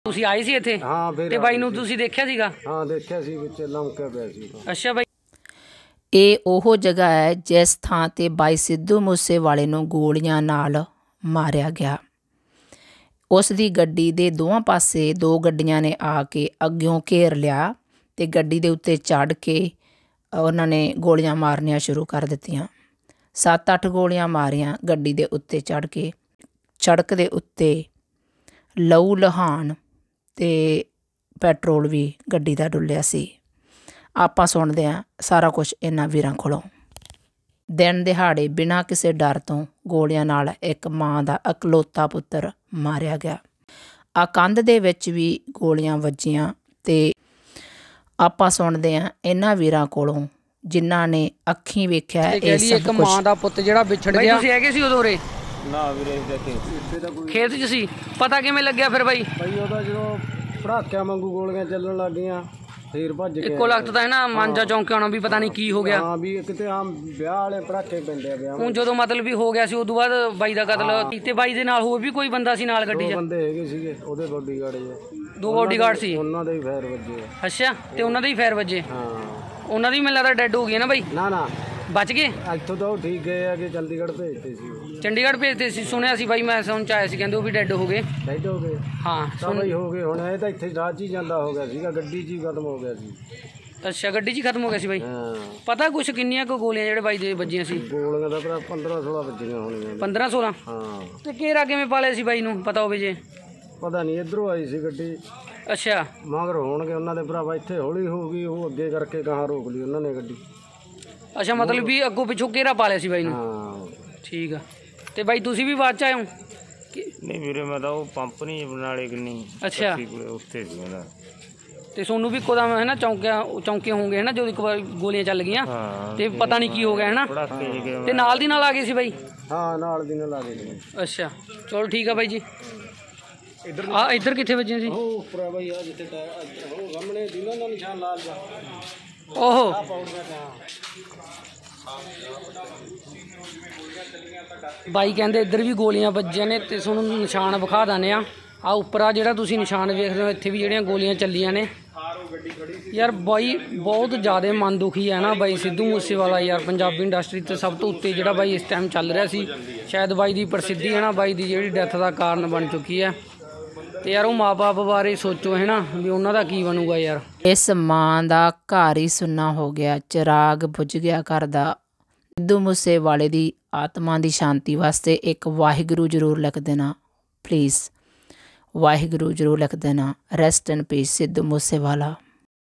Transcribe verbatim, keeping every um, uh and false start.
ਤੁਸੀਂ ਆਏ ਸੀ ਇੱਥੇ? ਹਾਂ ਫਿਰ ਤੇ ਬਾਈ ਨੂੰ ਤੁਸੀਂ ਦੇਖਿਆ ਸੀਗਾ? ਹਾਂ ਦੇਖਿਆ ਸੀ, ਵਿੱਚ ਲਮਕਿਆ ਪਿਆ ਸੀ। ਅੱਛਾ ਬਾਈ। ਇਹ ਉਹ ਜਗ੍ਹਾ ਹੈ ਜਿਸ ਥਾਂ ਤੇ ਬਾਈ ਸਿੱਧੂ ਮੂਸੇਵਾਲੇ ਨੂੰ ਗੋਲੀਆਂ ਨਾਲ ਮਾਰਿਆ ਗਿਆ। ਉਸ ਦੀ ਗੱਡੀ ਦੇ ਦੋਵਾਂ ਪਾਸੇ ਦੋ ਗੱਡੀਆਂ ਨੇ ਆ ਕੇ ਅੱਗਿਓਂ ਘੇਰ ਲਿਆ ਤੇ ਗੱਡੀ ਦੇ ਉੱਤੇ ਚੜ੍ਹ ਕੇ ਉਹਨਾਂ ਨੇ ਗੋਲੀਆਂ ਮਾਰਨੀਆਂ ਸ਼ੁਰੂ ਕਰ ਦਿੱਤੀਆਂ। ਸੱਤ ਅੱਠ ਗੋਲੀਆਂ ਮਾਰੀਆਂ ਗੱਡੀ ਦੇ ਉੱਤੇ ਚੜ੍ਹ ਕੇ। ਸੜਕ ਦੇ ਉੱਤੇ ਲਹੂ ਲਹਾਨ ਤੇ ਪੈਟਰੋਲ ਵੀ ਗੱਡੀ ਦਾ ਡੁੱਲਿਆ ਸੀ। ਆਪਾਂ ਸੁਣਦੇ ਹਾਂ ਸਾਰਾ ਕੁਛ ਇਹਨਾਂ ਵੀਰਾਂ ਕੋਲੋਂ। ਦਿਨ ਦਿਹਾੜੇ ਬਿਨਾਂ ਕਿਸੇ ਡਰ ਤੋਂ ਗੋਲੀਆਂ ਨਾਲ ਇੱਕ ਮਾਂ ਦਾ ਇਕਲੌਤਾ ਪੁੱਤਰ ਮਾਰਿਆ ਗਿਆ। ਆ ਕੰਧ ਦੇ ਵਿੱਚ ਵੀ ਗੋਲੀਆਂ ਵੱਜੀਆਂ ਤੇ ਆਪਾਂ ਸੁਣਦੇ ਹਾਂ ਇਹਨਾਂ ਵੀਰਾਂ ਕੋਲੋਂ ਜਿਨ੍ਹਾਂ ਨੇ ਅੱਖੀਂ ਵੇਖਿਆ ਇਹ ਸਭ ਇੱਕ ਮਾਂ ਦਾ ਪੁੱਤ ਜਿਹੜਾ ਵਿਛੜ ਗਿਆ। ਤੁਸੀਂ ਹੈਗੇ ਸੀ ਉਦੋਂ ਉਰੇ? ਨਾ ਵੀਰੇ ਇੱਥੇ ਤਾਂ ਕੋਈ ਖੇਤ 'ਚ ਸੀ। ਪਤਾ ਕਿਵੇਂ ਲੱਗਿਆ ਫਿਰ ਬਾਈ? ਬਾਈ ਉਹਦਾ ਜਦੋਂ ਪੜਾਕਿਆਂ ਵਾਂਗੂ ਗੋਲੀਆਂ ਚੱਲਣ ਲੱਗ ਗਈਆਂ ਫੇਰ ਭੱਜ ਕੇ ਇੱਕੋ ਲਖਤ ਤਾਂ ਹੈ ਨਾ ਮਾਂਜਾ ਚੌਂਕਿਆ ਹੋਣਾ ਵੀ ਪਤਾ ਨਹੀਂ ਕੀ ਹੋ ਗਿਆ। ਹਾਂ ਵੀ ਕਿਤੇ ਆਮ ਵਿਆਹ ਵਾਲੇ ਪੜਾਕੇ ਪੈਂਦੇ ਆ ਵਿਆਹ। ਹੁਣ ਜਦੋਂ ਮਤਲਬ ਵੀ ਹੋ ਗਿਆ ਸੀ ਉਦੋਂ ਬਾਅਦ ਬਾਈ ਦਾ ਕਤਲ ਕੀਤੇ। ਬਾਈ ਦੇ ਨਾਲ ਹੋਰ ਵੀ ਕੋਈ ਬੰਦਾ ਸੀ ਨਾਲ ਗੱਡੀ 'ਚ? ਦੋ ਬੰਦੇ ਹੈਗੇ ਸੀਗੇ ਉਹਦੇ ਬੋਡੀਗਾਰਡ ਜੀ। ਦੋ ਬੋਡੀਗਾਰਡ ਸੀ? ਉਹਨਾਂ ਦੇ ਵੀ ਫਾਇਰ ਵੱਜੇ। ਅੱਛਾ ਤੇ ਉਹਨਾਂ ਦੇ ਹੀ ਫਾਇਰ ਵੱਜੇ? ਹਾਂ ਉਹਨਾਂ ਦੀ ਮੈਨੂੰ ਲੱਗਦਾ ਡੈਡ ਹੋ ਗਈ ਨਾ ਬਾਈ? ਨਾ ਨਾ ਬਚ ਗਏ। ਇੱਥੋਂ ਤਾਂ ਉਹ ਠੀਕ ਗਏ ਆ ਕਿ ਚੰਡੀਗੜ੍ਹ ਭੇਜਤੇ ਸੀ। ਚੰਡੀਗੜ੍ਹ ਭੇਜਦੇ ਸੀ ਸੁਣਿਆ ਸੀ ਬਾਈ। ਮੈਂ ਸੁਣ ਚ ਆਇਆ ਸੀ ਕਹਿੰਦੇ ਉਹ ਵੀ ਡੈਡ ਹੋ ਗਏ। ਡੈਡ ਹੋ ਗਏ? ਹਾਂ ਤਾਂ ਬਾਈ ਹੋ ਗਏ। ਹੁਣ ਇਹ ਤਾਂ ਇੱਥੇ ਰਾਹ 'ਚ ਹੀ ਜਾਂਦਾ ਹੋ ਗਿਆ ਸੀਗਾ, ਗੱਡੀ 'ਚ ਹੀ ਖਤਮ ਹੋ ਗਿਆ ਸੀ। ਅੱਛਾ ਗੱਡੀ 'ਚ ਹੀ ਖਤਮ ਹੋ ਗਿਆ ਸੀ ਬਾਈ? ਹਾਂ ਪਤਾ ਕੁਛ ਕਿੰਨੀਆਂ ਕੁ ਗੋਲੀਆਂ ਜਿਹੜੇ ਬਾਈ ਦੇ ਵੱਜੀਆਂ ਸੀ? ਗੋਲੀਆਂ ਦਾ ਭਰਾ ਪੰਦਰਾਂ ਸੋਲਾਂ ਵੱਜੀਆਂ ਹੋਣੀਆਂ। ਪੰਦਰਾਂ ਸੋਲਾਂ? ਹਾਂ ਤੇ ਘੇਰਾ ਕਿਵੇਂ ਪਾਲਿਆ ਸੀ ਬਾਈ ਨੂੰ ਪਤਾ ਹੋਵੇ ਜੇ? ਪਤਾ ਨਹੀਂ ਇੱਧਰੋਂ ਆਈ ਸੀ ਗੱਡੀ। ਅੱਛਾ ਮਗਰ ਹੋਣਗੇ ਉਹਨਾਂ ਦੇ ਭਰਾਵਾ। ਇੱਥੇ ਹੌਲੀ ਹੋ ਗਈ, ਉਹ ਅੱਗੇ ਕਰਕੇ ਗਾਹਾਂ ਰੋਕ ਲਈ ਉਹਨਾਂ ਨੇ ਗੱਡੀ। ਅੱਛਾ ਮਤਲਬ ਵੀ ਅੱਗੋਂ ਪਿੱਛੋਂ ਘੇਰਾ ਪਾ ਲਿਆ ਸੀ ਬਾਈ ਨੂੰ? ਹਾਂ ਠੀਕ ਆ। ਤੇ ਬਾਈ ਤੁਸੀਂ ਵੀ ਬਾਅਦ ਚ ਆਏ ਹੋ? ਨਹੀਂ ਵੀਰੇ ਮੈਂ ਤਾਂ ਉਹ ਪੰਪ ਨਹੀਂ ਬਨਾਲੇ ਕਿੰਨੀ। ਅੱਛਾ ਉੱਥੇ ਸੀ ਮੈਂ। ਤੇ ਸੋਨੂੰ ਵੀ ਇੱਕੋ ਦਮ ਹੈ ਨਾ ਚੌਂਕਿਆ ਚੌਂਕੇ ਹੋਣਗੇ ਹੈ ਨਾ ਜਦੋਂ ਇੱਕ ਵਾਰ ਗੋਲੀਆਂ ਚੱਲ ਗਈਆਂ ਤੇ ਪਤਾ ਨਹੀਂ ਕੀ ਹੋ ਗਿਆ ਹੈ ਨਾ? ਤੇ ਨਾਲ ਦੀ ਨਾਲ ਆ ਗਏ ਸੀ ਬਾਈ? ਹਾਂ ਨਾਲ ਦੀ ਨਾਲ ਆ ਗਏ। ਅੱਛਾ ਚਲੋ ਠੀਕ ਆ ਬਾਈ ਜੀ। ਆ ਇੱਧਰ ਕਿੱਥੇ ਵੱਜੀਆਂ ਸੀ? ਉਹ ਉੱਪਰ ਆ ਬਾਈ ਆ ਜਿੱਥੇ ਉਹ ਸਾਹਮਣੇ ਦਿਨਾਂ ਦਾ ਨਿਸ਼ਾਨ ਲਾਲ ਦਾ। ਓਹੋ ਬਾਈ ਕਹਿੰਦੇ ਇੱਧਰ ਵੀ ਗੋਲੀਆਂ ਵੱਜੀਆਂ ਨੇ ਤੇ ਤੁਹਾਨੂੰ ਨਿਸ਼ਾਨ ਵਿਖਾ ਦਿੰਦੇ ਆ। ਆ ਉੱਪਰ ਆ ਜਿਹੜਾ ਤੁਸੀਂ ਨਿਸ਼ਾਨ ਵੇਖ ਰਹੇ ਹੋ ਇੱਥੇ ਵੀ ਜਿਹੜੀਆਂ ਗੋਲੀਆਂ ਚੱਲੀਆਂ ਨੇ। ਯਾਰ ਬਾਈ ਬਹੁਤ ਜ਼ਿਆਦਾ ਮਨ ਦੁਖੀ ਹੈ ਨਾ ਬਾਈ ਸਿੱਧੂ ਮੂਸੇਵਾਲਾ ਯਾਰ ਪੰਜਾਬੀ ਇੰਡਸਟਰੀ ਤੇ ਸਭ ਤੋਂ ਉੱਤੇ ਜਿਹੜਾ ਬਾਈ ਇਸ ਟਾਈਮ ਚੱਲ ਰਿਹਾ ਸੀ। ਸ਼ਾਇਦ ਬਾਈ ਦੀ ਪ੍ਰਸਿੱਧੀ ਹੈ ਨਾ ਬਾਈ ਦੀ ਜਿਹੜੀ ਡੈਥ ਦਾ ਕਾਰਨ ਬਣ ਚੁੱਕੀ ਹੈ। ਤੇ ਯਾਰ ਉਹ ਮਾਂ ਬਾਪ ਬਾਰੇ ਸੋਚੋ ਹੈ ਨਾ ਵੀ ਉਹਨਾਂ ਦਾ ਕੀ ਬਣੂਗਾ ਯਾਰ। ਇਸ ਮਾਂ ਦਾ ਘਰ ਹੀ ਸੁੰਨਾ ਹੋ ਗਿਆ, ਚਿਰਾਗ ਬੁਝ ਗਿਆ ਘਰ ਦਾ। ਸਿੱਧੂ ਮੂਸੇਵਾਲੇ ਦੀ ਆਤਮਾ ਦੀ ਸ਼ਾਂਤੀ ਵਾਸਤੇ ਇੱਕ ਵਾਹਿਗੁਰੂ ਜ਼ਰੂਰ ਲਿਖ ਦੇਣਾ ਪਲੀਜ਼। ਵਾਹਿਗੁਰੂ ਜ਼ਰੂਰ ਲਿਖ ਦੇਣਾ। Rest in peace Sidhu Moosewala.